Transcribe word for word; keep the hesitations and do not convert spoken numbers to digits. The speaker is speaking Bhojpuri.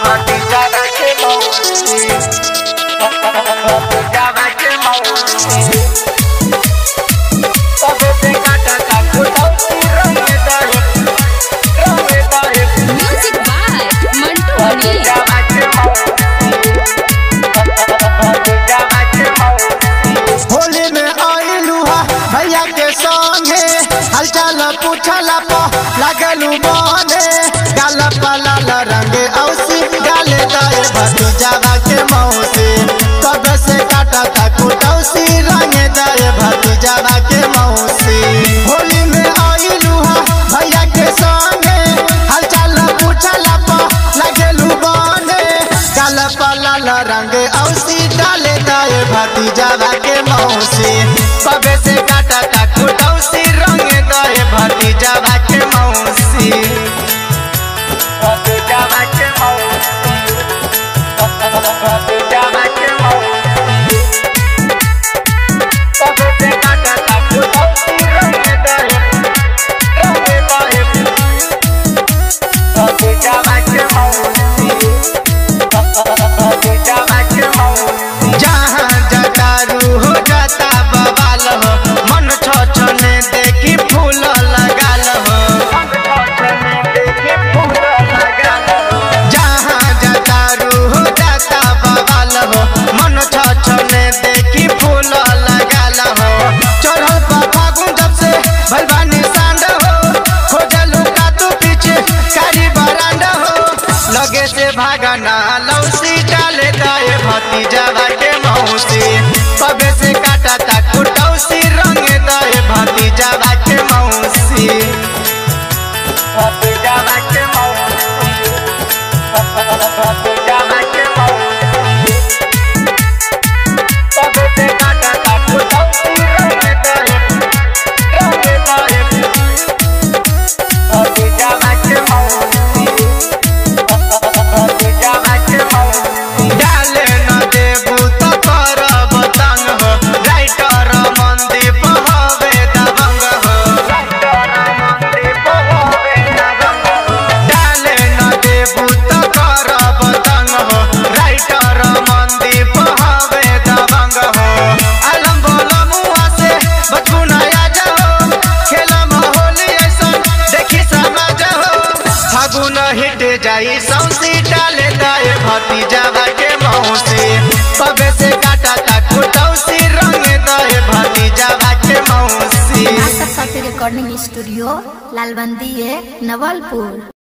पूछला पो लगलू बने गाल पलाल रंग औसी गाले दाए भतीजावा के मौसी कब से काटा था कुटौसी रंग दाए भतीजावा के मौसी होली में आइलू भैया के संगे हालचाल पूछला पो लगलू बने गाल पलाल रंग औसी डाले दाए भतीजावा के मौसी कब से काटा था कुटौसी रंग दाए भतीजावा के मौसी भतीजावा के मौसी भतीजावा के मौसी कब से काटा था कुटौसी रंग दाए रंग दाए भतीजावा के मौसी भतीजावा के मौसी जहाँ जटारू हो जाता बवाल हो मन छछने देखी फूल लगाल हो जहाँ जटारू हो जाता बवाल हो मन छछने देखी फूल लगाल हो चढ़ल पर फागुन जब से भलवानी सांड हो खोजलू का तू पीछे कारी बरांड हो लगे से भागना लौसी डाले दाए भतीजावा के मौसी कबे से काटा था कुटौसी रंग दाए भतीजावा के मौसी भतीजावा के मौसी भतीजावा के मौसी कबे से काटा था कुटौसी रंग दाए रंग दाए भतीजावा के मौसी भतीजावा के मौसी डाले न देबू तो करब तंग हो राइटर मनदीप हवे दबंग हो मनदीप हवे दबंग हो डाले न देबू तो करब तंग हो राइटर मनदीप हवे दबंग हो आलम बोला मुआ से बचबू नया जाओ खेलम होली ऐसन देखी समझ हो फागुन हिट जाई सौसी डाले दाए भतीजावा के मौसी कबे से काटा था कुटौसी रंग दाए भतीजावा के मौसी रिकॉर्डिंग स्टूडियो लालबंदी है नवलपुर।